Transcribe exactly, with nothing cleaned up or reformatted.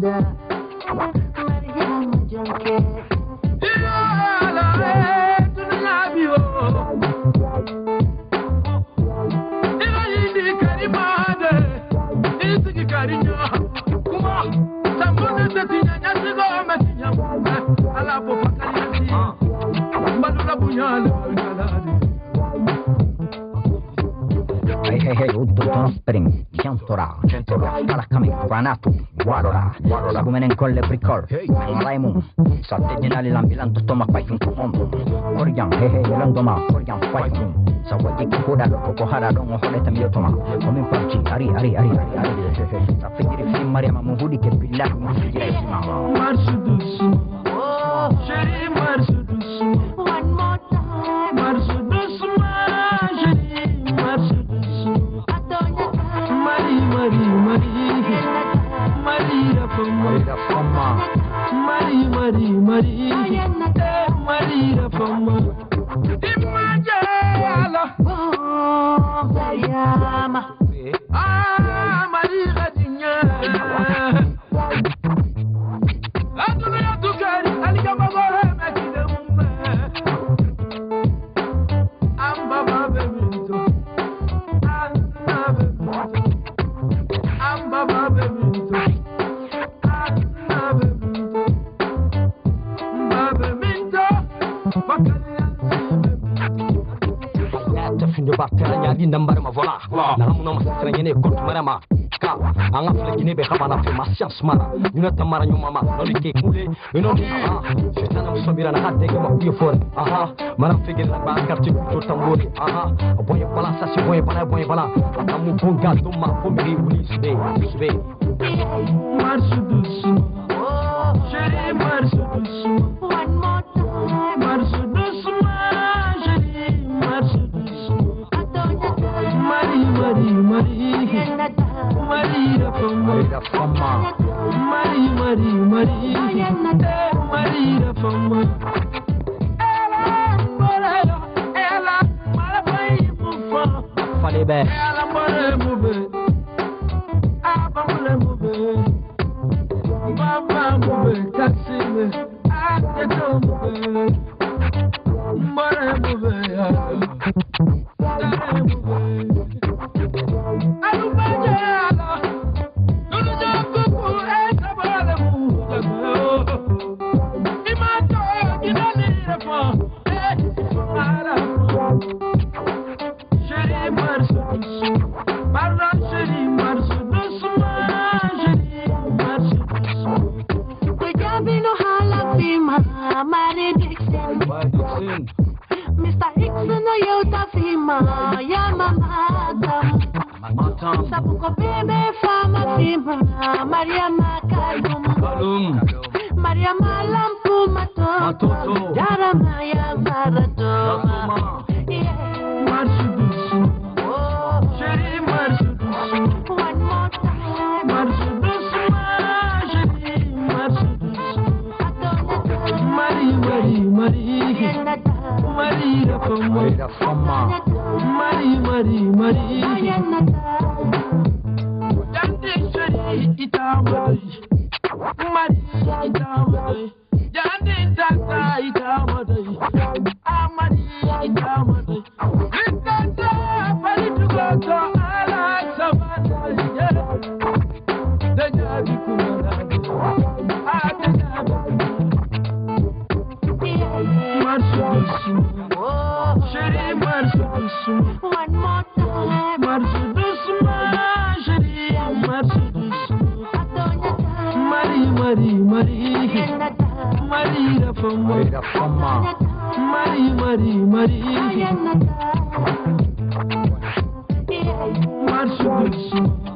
Amanda, Maria Majanke. Hey, hey, hey, uddoton spring, Jantora, Gentora, Kalakami, Granatu, Guarora, Sagumenen Kolle Bricol, Malaimun, Sategginali Lambilan, Toma Python, Korian, hey, hey, Landoma, Korian, Python, Sawaki Koda, Kokohara, Don Holeta Miotoma, coming from G, Ari, Ari, Ari, Ari, Ari, Safiri, Maria Mahudi, Kepila, Marsudus, oh, Sherry Marsudus, one more time, Marsudus, Sherry Marsudus, Marie, Marie, Marie, Maria Fama, Marie, Marie, Marie, Maria Fama, Imagala, oh, Mariama, ah, Marie Radinha. Findo batteranya di nambar ma vola na hamuno masranya ne kont marama ka anga flekine be khabana fe masya smara yuna tamara nyuma ma no like kule no ah shetana musabira na hadde ke makyo for aha maram figir na ba karti ku tambori aha boye bala sa si boye bala boye bala atamu bonga duma ko mi uli sbe sbe Marsudus, oh, Sherry Marsudus, one more time, Marsudus, Sherry Marsudus, Marie, Marie, Marie, Maria Fama, Marie, Marie, Marie, Maria Fama. Ela, ela, ela vai mufar. Falei bem. Ela vai mover. Ah, vamos mover. Vamos mover, Cassime. Ah, que tão mover. Bora mover. Mister Hickson, no yota fima, ya mama tam. Sabuko bebe fama fima, Maria Makalum, Maria Malampu Mato, Yara Maya Marato, Marsudus, oh, Sherry Marsudus, one more time, Marsudus, Sherry Marsudus, Marie, Marie, Marie. Maria Fama, Marie, Marie, Marie, Yandi Shari Itamadai, Marie Itamadai, Yandi Tata Itamadai, Amadi Itamadai, Rikata, Palitugato, Ala Samadai, the Jabi Kumara, Marsudus, oh, Sherry Marsudus, one more time, Marsudus, Sherry Marsudus, Marie, Marie, Marie, Maria Fama, Marie, Marie, Marie, Marsudus.